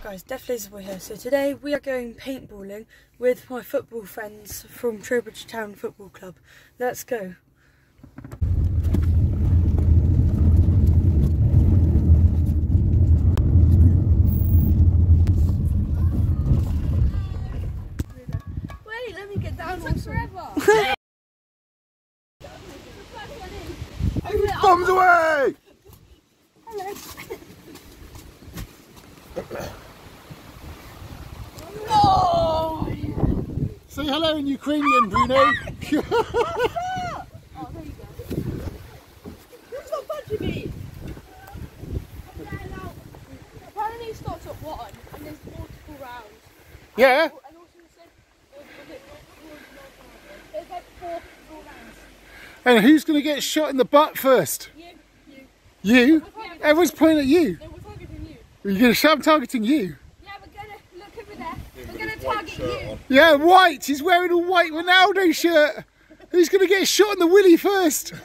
guys, Def Laserboy here. So today we are going paintballing with my football friends from Trowbridge Town Football Club. Let's go. Wait, let me get down. It took forever. Bombs away! Hello. Oh! Say hello in Ukrainian, Bruno. Oh, there you go. Who's not punching me? Apparently it starts at 1 and there's multiple rounds. Yeah? And also it said there's like 4 rounds. And who's going to get shot in the butt first? You. You? Everyone's pointing at you. No, we're targeting you. You're going to show I'm targeting you. Yeah, we're gonna look over there. We're gonna target you. Yeah, white. He's wearing a white Ronaldo shirt. Who's going to get shot in the willy first?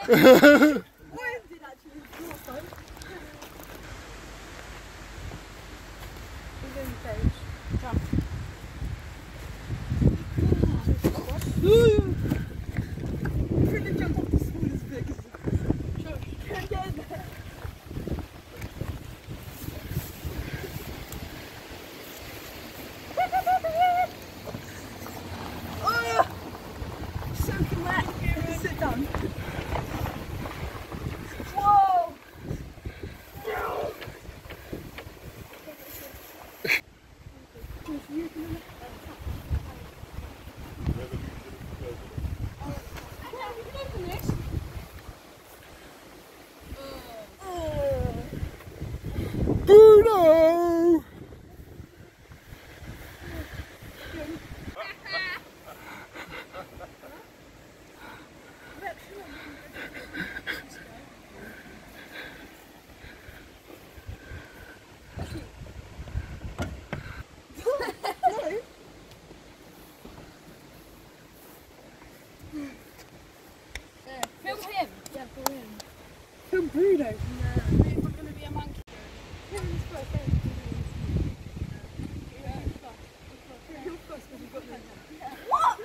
Sit down. Whoa! Bruno! Film him. Yeah, film him. From Bruno. No, we're going to be a monkey. What?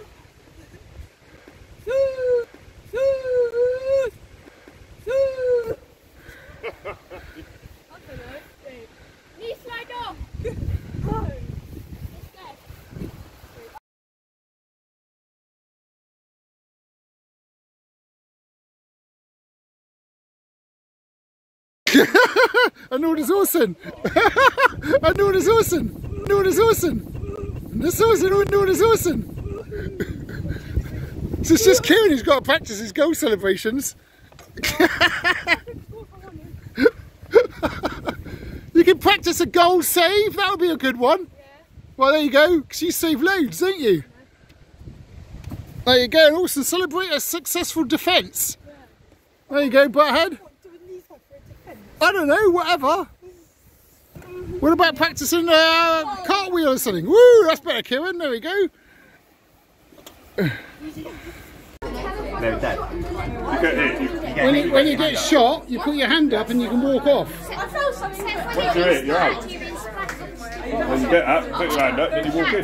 Knee slide off. Arnold Orson. Arnold Orson. Arnold Orson. Arnold Orson. So it's just Kieran who's got to practice his goal celebrations. You can practice a goal save. That would be a good one. Yeah. Well, there you go. Because you save loads, don't you? There you go. And also celebrate a successful defence. Yeah. There you go, butthead. I don't know, whatever. What about practicing cartwheel or something? Woo, that's better, Kieran. There we go. They're dead. When you get shot, you put your hand up and you can walk off. Once you're in, you're out. When you get up, put your hand up, then you walk in.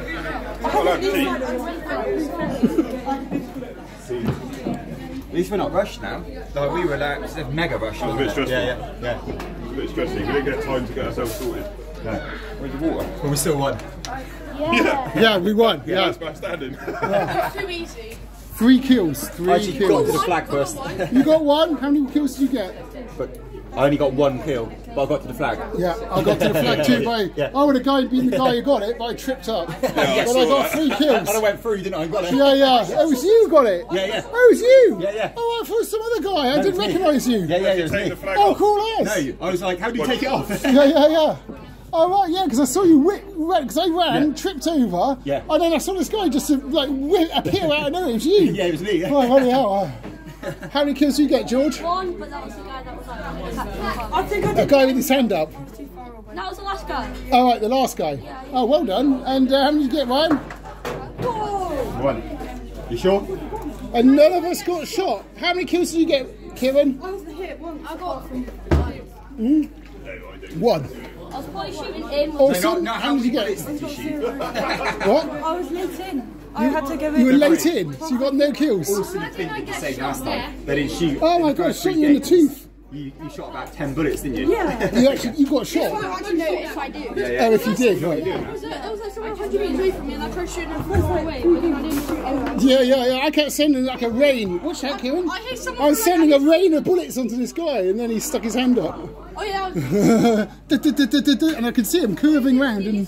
At least we're not rushed now. Like we were like mega rushed. It was a bit stressful. Yeah. It was a bit stressing. We didn't get time to get ourselves sorted. No. Where's the water? But we still won. Yeah, we won. Yeah. That's by standing. Too easy. 3 kills. 3 I actually got to kills. the flag first. You got 1? How many kills did you get? But I only got 1 kill, but I got to the flag. Yeah, I got to the flag too. Yeah. I would have been the guy who got it, but I tripped up. I But I saw got 3 kills. And I went through, didn't I? Got it. Yeah. Oh, it was you who got it? Yeah. Oh, it was you? Yeah. Oh, I thought it was some other guy. I didn't recognise you. Yeah, it was Take me. the flag Oh, off. cool ass. No, I was like, how do you take it off? Yeah. Oh, right, yeah, because I saw you because I ran, tripped over, Yeah. and then I saw this guy just like appear out of nowhere. It was you. Yeah, it was me. Yeah. Oh, bloody hell. How many kills do you get, George? 1, but that was the guy that was like I think I The did. guy with his hand up. That was the last guy. Oh, right, the last guy. Oh, well done. And how many did you get, Ryan? 1. You sure? And none of us got shot. How many kills did you get, Kieran? I was the hit one. I got 1. was probably shooting in. Also, No, how did you get it? did you shoot? What? I was late in. I had to go in. You were late in, so you got no kills. Also, the thing the same last time. They didn't shoot. Oh my god, shot you in the tooth. You shot about 10 bullets, didn't you? Yeah. You got shot. I don't know if I do. Oh, if you did, right. It was like someone 100 meters away from me and I tried shooting him from far away, but then I didn't shoot anyone. Yeah. I kept sending like a rain. What's that, Kieran? I hit someone. I was sending a rain of bullets onto this guy, and then he stuck his hand up. Oh yeah, I was... And I could see him curving round. And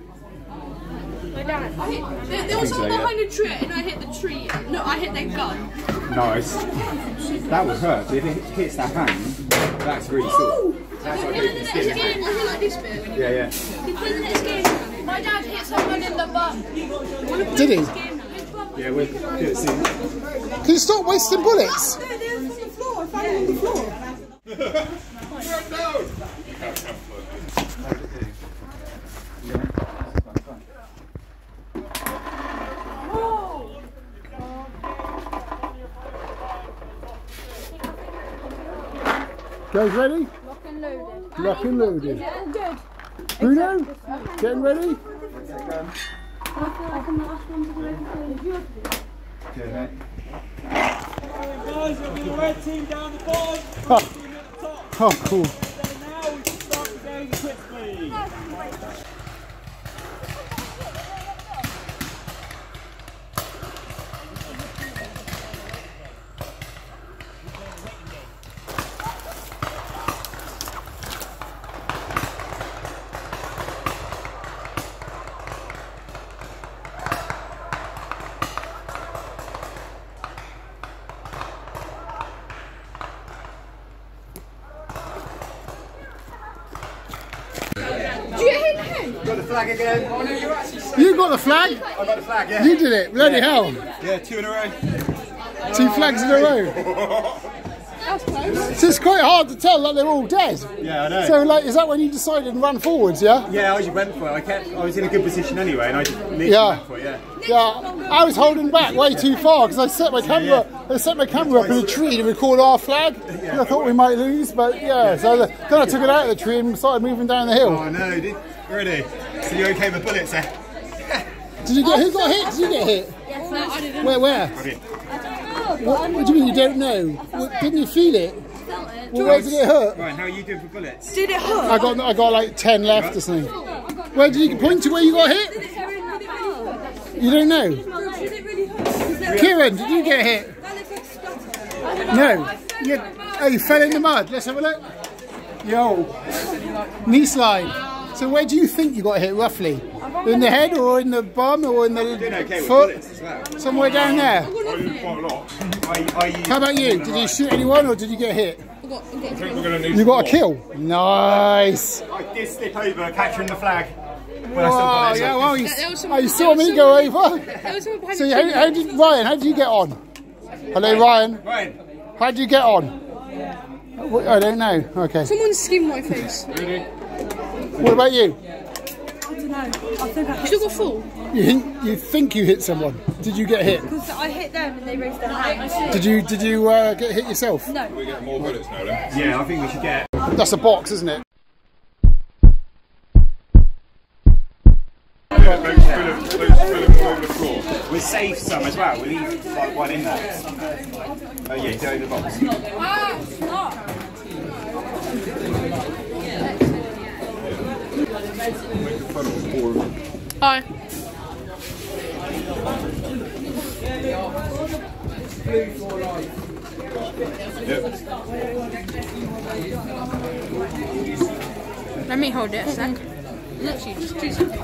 There was someone behind a tree and I hit the tree. No, I hit their gun. Nice. That would hurt. If it hits that hand, that's really sore. That's In like the next game, I hit like this bit. Yeah. In the next game, my dad hit someone in the bum. did he? Yeah, we'll do it soon. Can you stop wasting bullets? No, they were on the floor. I found them on the floor. Guys ready? Lock and loaded. Lock and loaded. All good. Bruno, getting ready? I feel like I'm the last one to do everything. Good, mate. Guys, it'll be the red team down the bottom, Oh, team at the top. oh cool. So now we can start the game quickly. Got the flag again. Oh, no, you're actually You got the flag? I got the flag, yeah. You did it, bloody hell. Yeah, 2 in a row. 2 flags in a row. That's close. So it's quite hard to tell that they're all dead. Yeah, I know. So like, is that when you decided to run forwards, yeah? Yeah, I just went for it. I was in a good position anyway, and I just literally Yeah. went for it, yeah. Yeah, I was holding back way too far because I set my camera. I set my camera up in a tree to record our flag. I thought we might lose, but yeah. So then I took it out of the tree and started moving down the hill. Oh, no, really? So you okay with bullets, eh? Did you get? Who got hit? Did you get hit? Yes, no, I didn't. Where? I don't know. What do you mean you don't know? Didn't you feel it? Felt it. Well, where did it hurt? Right, how are you doing for bullets? Did it hurt? I got like 10 left or something. Where did you point to where you got hit? You don't know. Did it really hurt? Kieran, did you get hit? That looks like splatter. No. You fell in the mud. Let's have a look. Yo. Knee slide. So where do you think you got hit roughly? In the head or in the bum or in the Doing okay with foot? bullets as well. Somewhere down there. I use quite a lot. How about you? Did you shoot anyone or did you get hit? I think we're going to need You got a more. kill. Nice. I did slip over, capturing the flag. When I still Wow, got it. yeah, So- well, you saw me go over. There was someone behind So the tree. Ryan, how did you get on? Hello, Ryan. Ryan, How did you get on? I don't know. Okay. Someone skimmed my face. What about you? I don't know. I think I Still got full. You think you hit someone? Did you get hit? because I hit them and they raised their hands. Did you get hit yourself? No. We get more bullets now then. yeah, I think we should get. That's a box, isn't it? Yeah, those fill them all over the floor. We'll save some as well. We'll leave like one in there. Oh yeah, go in the box. Hi. Yep. Let me hold it a sec. Literally, just 2 seconds.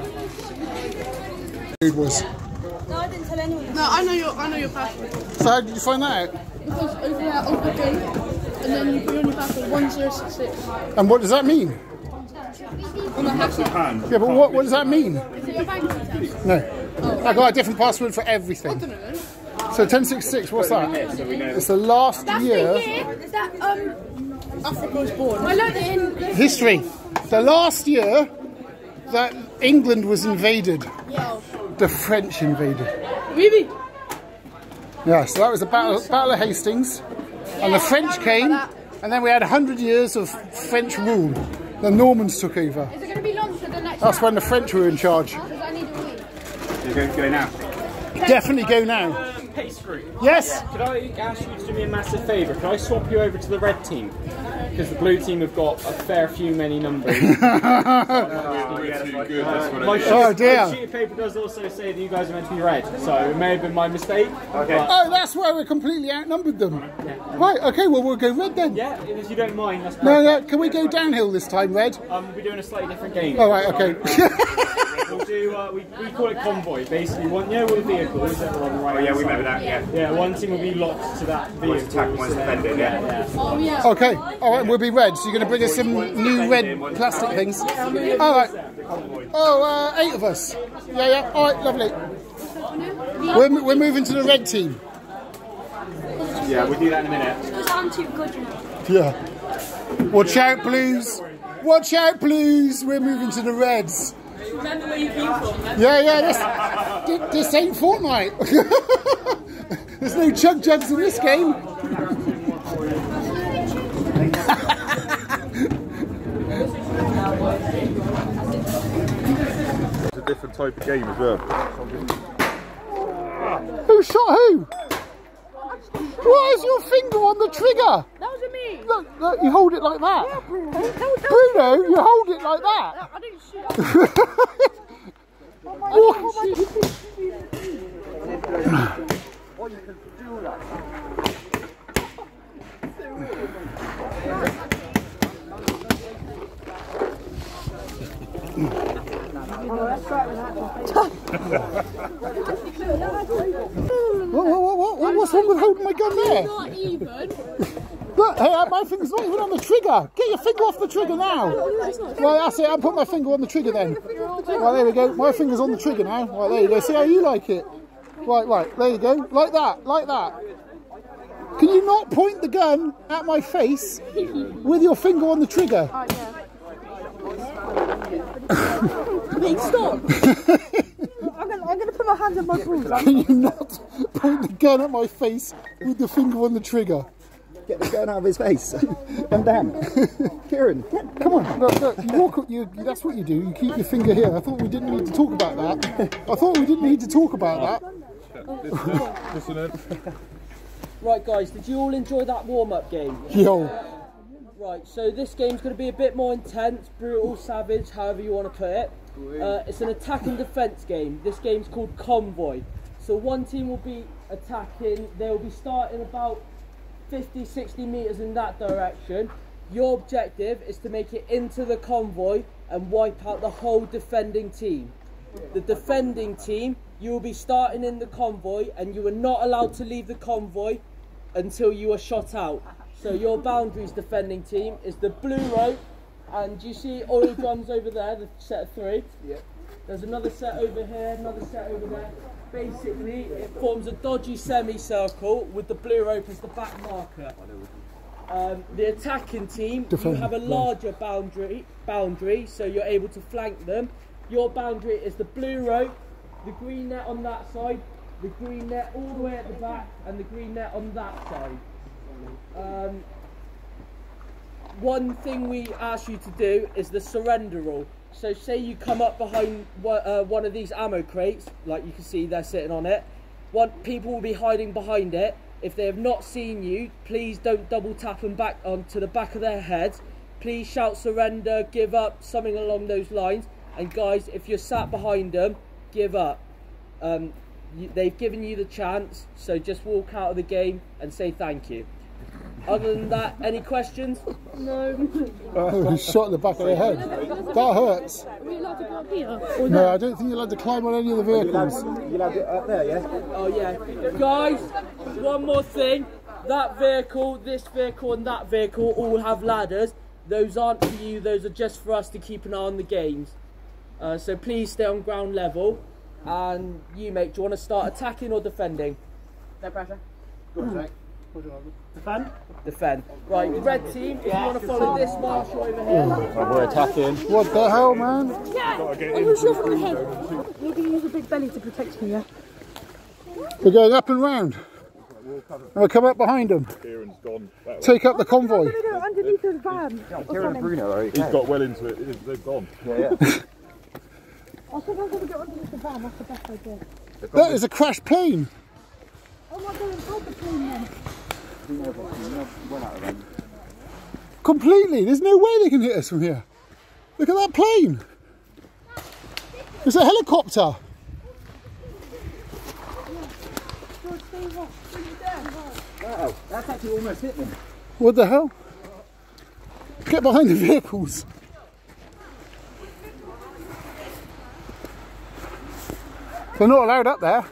It was. No, I didn't tell anyone. No, I know your password. So how did you find that out? Because over there, open game, and then you put on your password 1066 And what does that mean? on the hacker. Hand. Yeah, but what does that mean? Is it your bank details? No. I got a different password for everything. So 1066, what's that? It's the last year. that Africa was born. I learned it in History. The last year that England was invaded. The French invaded. Really? Yeah, so that was the Battle of Hastings. And the French came, and then we had 100 years of French rule. The Normans took over. Is it going to be long for the next That's when the French were in charge. Because I need a week. You're going to go now? Definitely go now. Pastry. Yes? Could I ask you to do me a massive favour? Could I swap you over to the red team? Because the blue team have got a fair few many numbers. Oh dear. My sheet of paper does also say that you guys are meant to be red, so it may have been my mistake. Okay. Oh, that's why we completely outnumbered them. Yeah. Right, okay, well, we'll go red then. Yeah, if you don't mind, that's No, perfect. no, can we go downhill this time, red? We'll be doing a slightly different game. All right, okay. We'll do, we call it convoy, basically. One, you know, all the vehicles that are on the right. Oh, yeah, we remember that, yeah. Yeah, one team will be locked to that vehicle. One's attack, one's defending, yeah. Oh, yeah. Okay, all right, we'll be red. So you're going to bring us some new red plastic things. All right. Oh, 8 of us. Yeah, yeah. All right, lovely. We're moving to the red team. Yeah, we'll do that in a minute. Because I'm too good, you know. Yeah. Watch out, blues. Watch out, blues. We're moving to the reds. Remember where you came from, man? Yeah, yeah. This ain't Fortnite. There's no chug jugs in this game. It's a different type of game as well. Who shot who? Why is your finger on the trigger? That wasn't me. Look, look, you hold it like that. Yeah, Bruno. That Bruno, you hold it like that. I didn't shoot. What's wrong with holding my gun there? Not even. Look, hey, my finger's not even on the trigger. Get your finger off the trigger now. Right, that's it. I'll put my finger on the trigger then. Right, there we go. My finger's on the trigger now. Right, there you go. See how you like it. Right, right. There you go. Like that. Like that. Can you not point the gun at my face with your finger on the trigger? Wait, stop! I'm gonna put my hands on my balls. Can you not point the gun at my face with the finger on the trigger? Get the gun out of his face. Come down. Kieran. Come on, look, you walk, that's what you do, you keep your finger here. I thought we didn't need to talk about that. I thought we didn't need to talk about that. Listen in. Right guys, did you all enjoy that warm-up game? Yo. Right, so this game's going to be a bit more intense, brutal, savage, however you want to put it. It's an attack and defence game. This game's called Convoy. So one team will be attacking, they'll be starting about 50-60 metres in that direction. Your objective is to make it into the convoy and wipe out the whole defending team. The defending team, you will be starting in the convoy and you are not allowed to leave the convoy until you are shot out. So your boundaries, defending team, is the blue rope, and you see oil drums over there, the set of 3. Yeah. There's another set over here, another set over there. Basically, it forms a dodgy semicircle with the blue rope as the back marker. The attacking team, you have a larger boundary, so you're able to flank them. Your boundary is the blue rope, the green net on that side, the green net all the way at the back, and the green net on that side. One thing we ask you to do is the surrender rule. So say you come up behind one of these ammo crates, like you can see they're sitting on it. People will be hiding behind it. If they have not seen you, please don't double tap them back onto the back of their heads. Please shout surrender, give up, something along those lines. And guys, if you're sat behind them, give up. They've given you the chance, so just walk out of the game and say thank you. Other than that, any questions? No. Oh, he's shot in the back of the head. That hurts. Are we allowed to go up here? No, I don't think you're allowed to climb on any of the vehicles. You'll have it up there, yeah? Oh yeah. Guys, one more thing. That vehicle, this vehicle and that vehicle all have ladders. Those aren't for you, those are just for us to keep an eye on the games. So please stay on ground level. And you, mate, do you want to start attacking or defending? No pressure. Go on, Zach. Defend? Defend. Right, red team, if you want to follow this marshal over here. We're attacking. What the hell, man? Yeah! I'm going to shove it on my head. You're going to use a big belly to protect me, yeah? We're going up and round. And we'll come up behind them. Kieran's gone. Take up the convoy. Underneath the van. Kieran and Bruno are He's got well into it. They've gone. Yeah. I think I'm going to get underneath the van. That's the best idea. That is a crashed plane. Oh my God, inside the plane then. Completely. There's no way they can hit us from here. Look at that plane. It's a helicopter. Wow, that's actually almost hit them. What the hell? Get behind the vehicles. They're not allowed up there.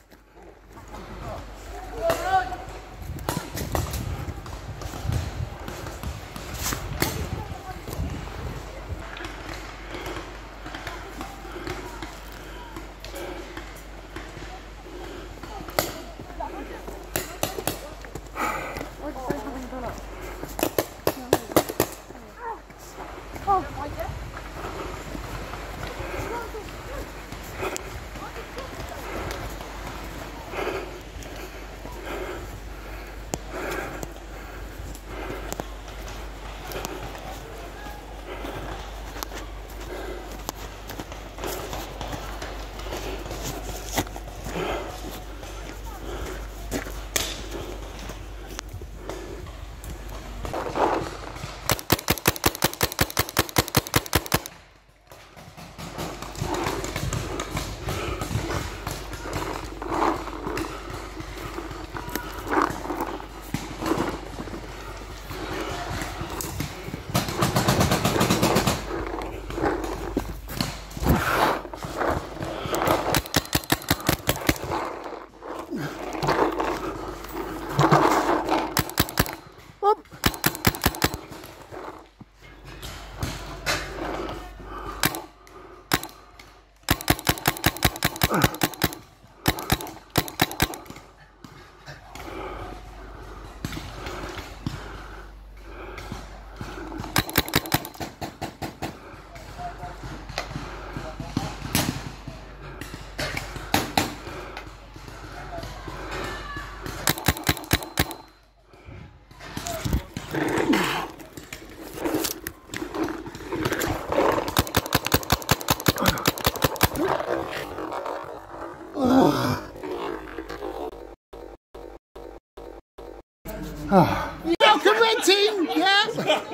Welcome, red team! Yeah!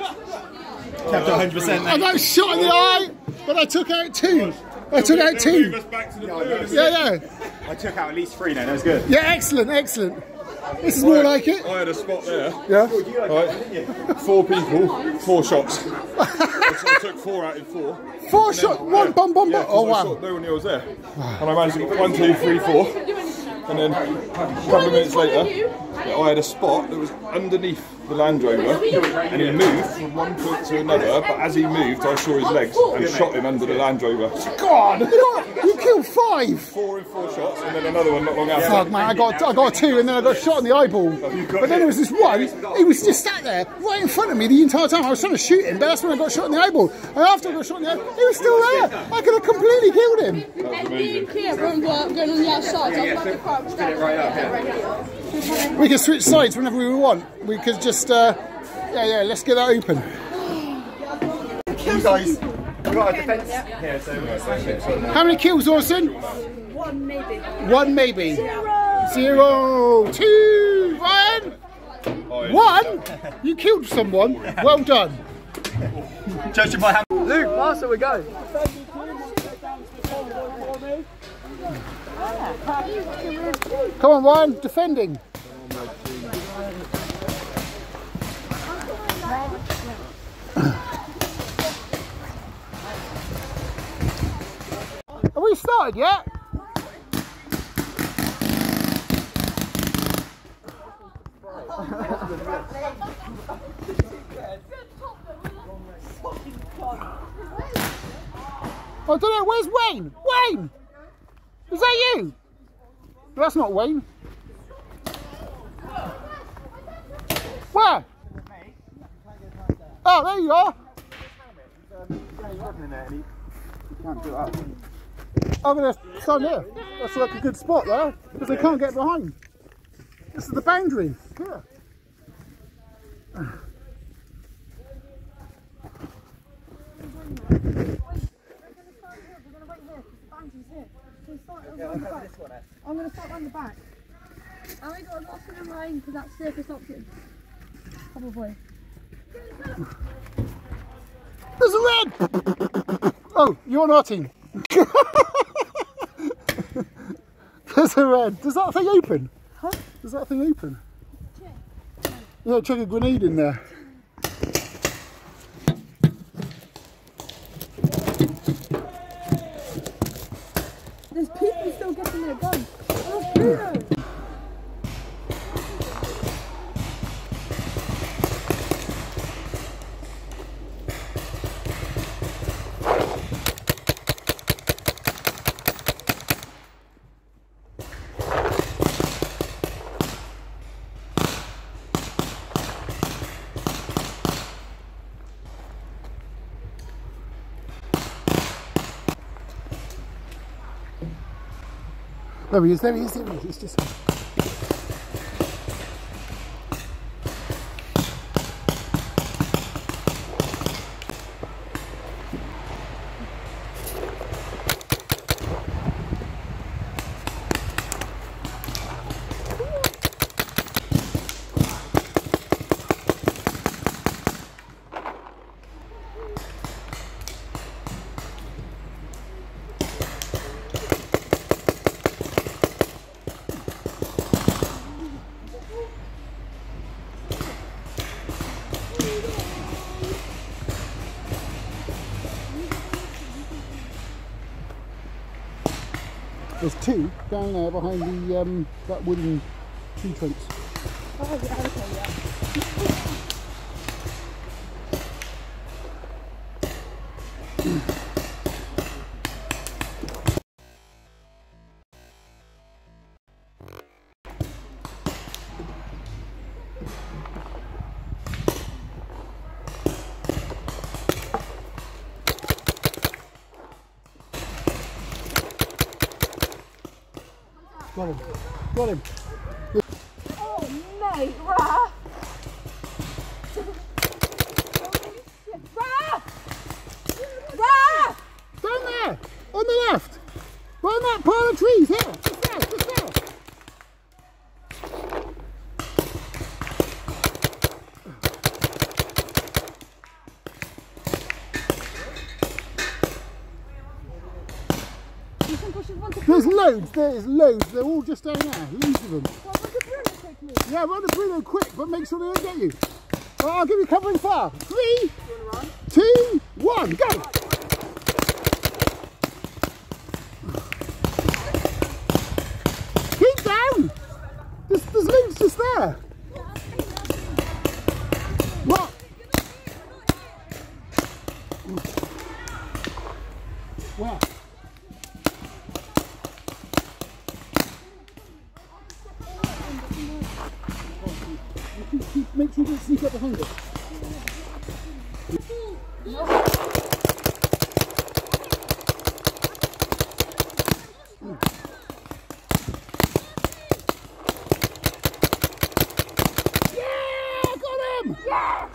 Kept 100%. I got shot in the eye, but I took out two. I took out two. Yeah. I took out at least 3 now, that was good. Yeah, excellent. This is more like it. I had a spot there. Yeah. Right. 4 people, 4 shots. So I took 4 out in 4. 4 shots, one bomb. Yeah, Oh I wow. shot no one else there. And I managed to get 1, 2, 3, 4. And then a couple of minutes later, I had a spot that was underneath the Land Rover, and he moved from one point to another, but as he moved I saw his legs and shot him under the Land Rover. God, you killed 5. 4 in 4 shots, and then another one not long after. Fuck man, I got 2 and then I got shot in the eyeball. But then there was this one, he was just sat there right in front of me the entire time. I was trying to shoot him, but that's when I got shot in the eyeball. And after I got shot in the eyeball, he was still there. I could have completely killed him. That was amazing. Going on the outside, so I was like the car was We can switch sides whenever we want. We could just, let's get that open. You guys, we've got a defence here, so we're smashing. How many kills, Orson? 1 maybe. 1 maybe. 0, 2, 1. 1? You killed someone. Well done. Judging by how Luke, Master, we go. Come on, Ryan, defending. Have we started yet? I don't know, where's Wayne? Wayne! Is that you? No, that's not Wayne. Where? Oh, there you are. I'm going to stand here. That's like a good spot there, because they can't get behind. This is the boundary. Here. I'm going to start on the back. And we got lost in the line because that's safest option. Probably. There's a red! Oh, you're on our team. There's a red. Does that thing open? Huh? Does that thing open? Yeah, chuck a grenade in there. There's people still getting their guns. Oh, Bruno! There he is, there he is, there he is. It's just... There's two down there behind the that wooden tree trunks. Oh, yeah, okay, yeah. Got him. Got him. Oh, mate, Rah! Rah! Rah! Down there! On the left! Behind that pile of trees! Here! Just there! Just there! You think I should run to There's loads! There's loads! They're all just down there. Loads of them. Well, run to Bruno quickly. Yeah, run to Bruno quick, but make sure they don't get you. Right, I'll give you cover and fire. 3, 2, 1, go! Keep down! There's loads just there. What? Where? Make sure you don't sneak up behind it. Yeah, got him! Yes!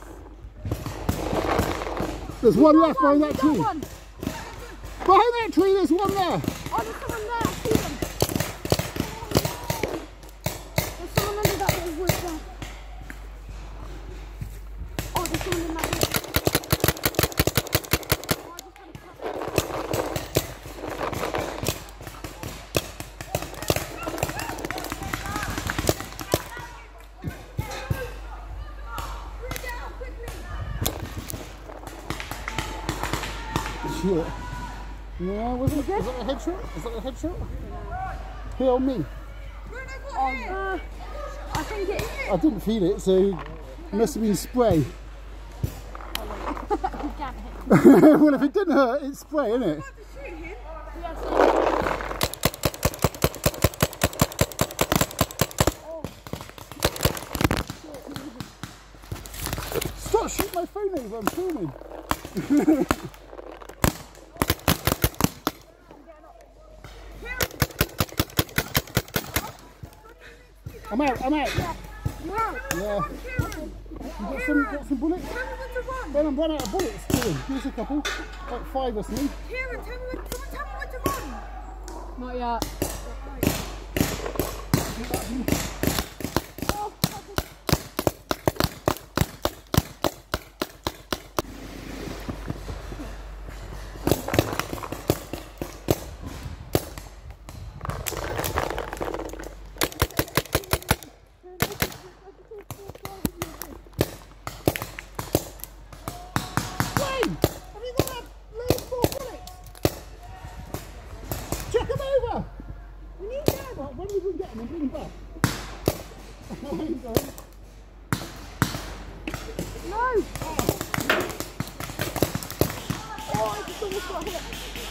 There's one left behind that tree. One. Behind that tree, there's one there. Oh, there's someone there. I see them. There's someone under that bit of wood there. Oh, there's someone in that bit. Shit. Yeah, was that a headshot? Is that a headshot? Here on me. I think it is. I didn't feel it, so it must have been spray. Well, if it didn't hurt, it's spray, isn't it? Stop shooting my phone over, I'm filming. I'm out. Yeah. You're out. Yeah. You got some bullets? Tell me when to run. Ben, I'm running out of bullets. Kieran, give us a couple. Like 5 or something. Kieran, tell me when to run. Not yet. When are we going to get them and bring them back? No! Oh, I just almost got hit.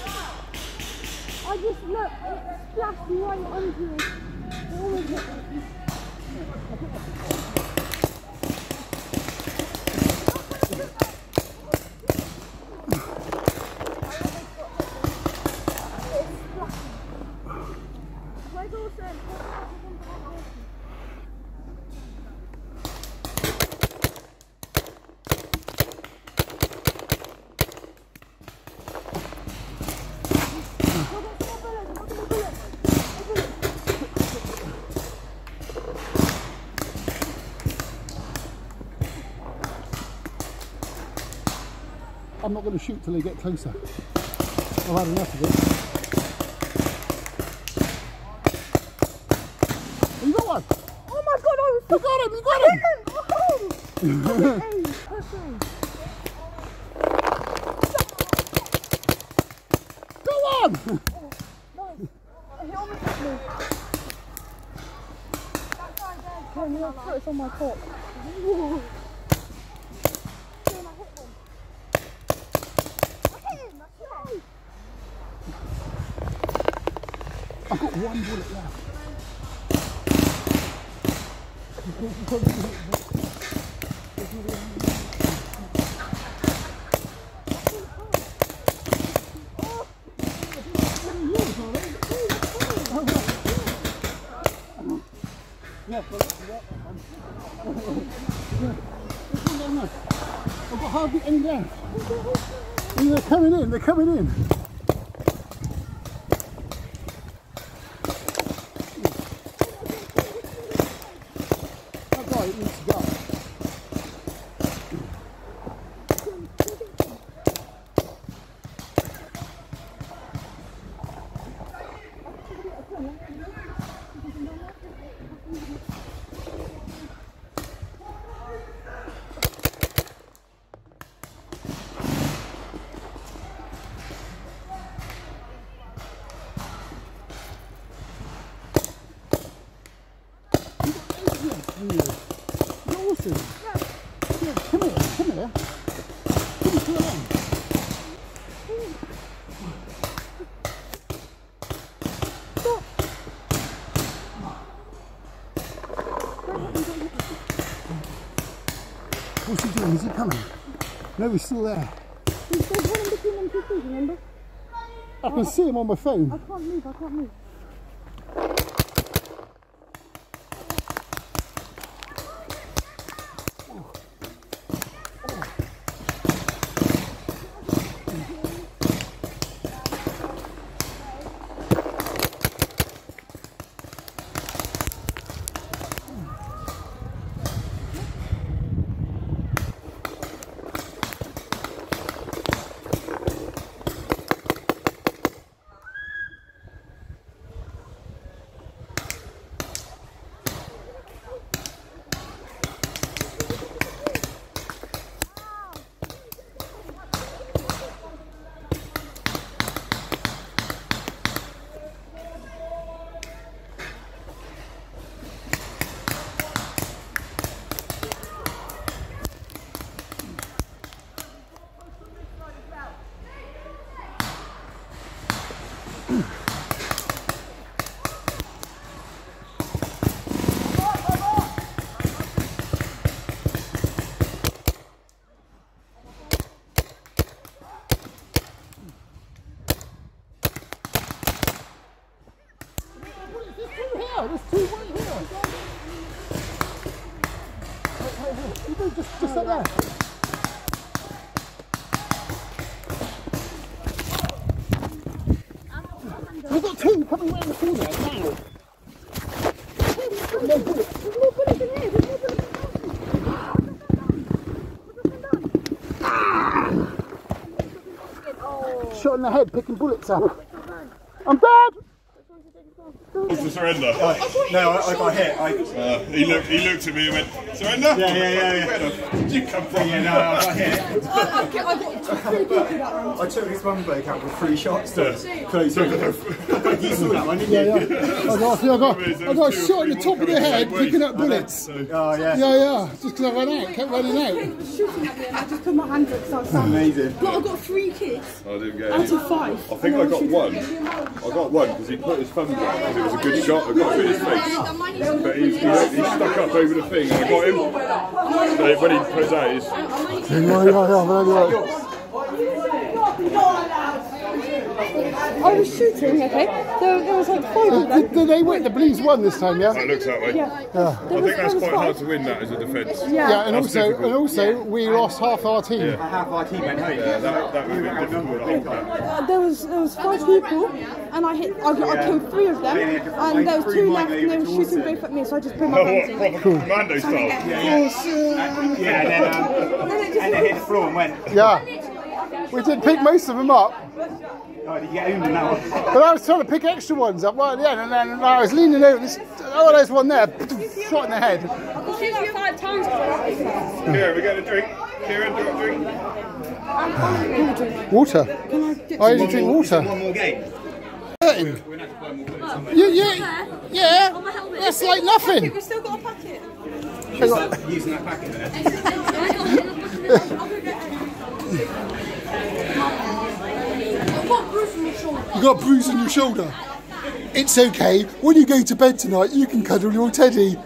I just look, it splashed right onto me. It almost hit me. Where's Orson? I'm not going to shoot till they get closer. I've had enough of it. You got one? Oh my god, You got him! Go on! He almost hit me. Can you put it on my top? I've got one bullet left. I've got hardly any left. They're coming in, they're coming in. That guy needs to go. You're awesome. Yeah, come here. Come here to the line. What's he doing? Is he coming? No, he's still there. There's one in between them two trees, remember? I can see him on my phone. I can't move, I can't move. just up there. We've got two coming around the corner now. No bullets. There's more bullets in here. There's more bullets in Shot in the head, picking bullets up. I'm dead! What's the surrender? No, I got hit. He looked at me and went, surrender? Yeah. Where did you come from? Yeah, no, I got hit. I got 3 people that round. I took this one bloke out with 3 shots to close. Yeah. You saw that one, didn't you? I got shot in the top of the head, picking up bullets. Oh, yeah. Yeah, just because I ran out, kept running out. He was shooting at me and I just put my hand up because I was standing. Amazing. But I got 3 kids. I didn't get Out any. of 5. I think I got one. I got one because he put his thumb down because it was a good shot. I got him in his face. But he stuck up over the thing and I got him. So when he puts out his... I was shooting, okay? There was like 5 of them. Did they win? The Blues won this time, yeah? That looks that way. Yeah. I think that's quite hard to win that as a defence. Yeah, and That's difficult. also we lost half our team. Yeah. Half our team went home. Yeah, that would have been difficult to hold that. There was 5 people, and I killed 3 of them, and there was 2 left, and they were shooting both at me, so I just put my hands in. Proper commando style. Yeah, and then hit the floor and went. Yeah, we did pick most of them up, Oh, did you get owned on that one? but I was trying to pick extra ones up right at the end, and then I was leaning over. There's one there, shot in the head. I've seen like 5 times. Kieran, we get a drink. Kieran, do you want a drink? Water. I only drink water. One more game. Yeah, that's like nothing. We've still got a packet. Using that packet there. You got a bruise on your shoulder. It's okay. When you go to bed tonight, you can cuddle your teddy. You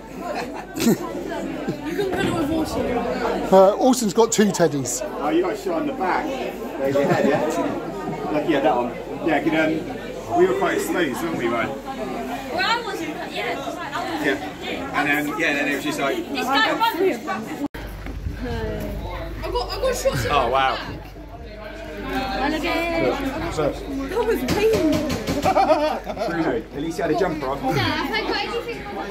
can cuddle with Orson. Orson's got 2 teddies. Oh, you got shot on the back. There's your head, yeah? Lucky you had that one. Yeah, good, we were quite exposed, weren't we, man? Well, I wasn't, but yeah, it was like, I was. Yeah. And then it was just like... This guy runs. I got shots in Oh, wow. And again. That was painful. Bruno, at least you had a jumper on. Have I got anything on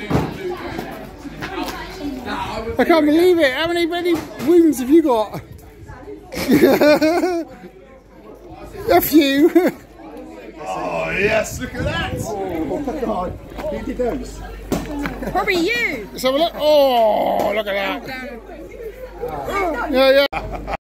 my back? I can't believe it. How many wounds have you got? A few. Oh, yes, look at that. Oh, God. Who did those? Probably you. Let's have a look. Oh, look at that. Yeah.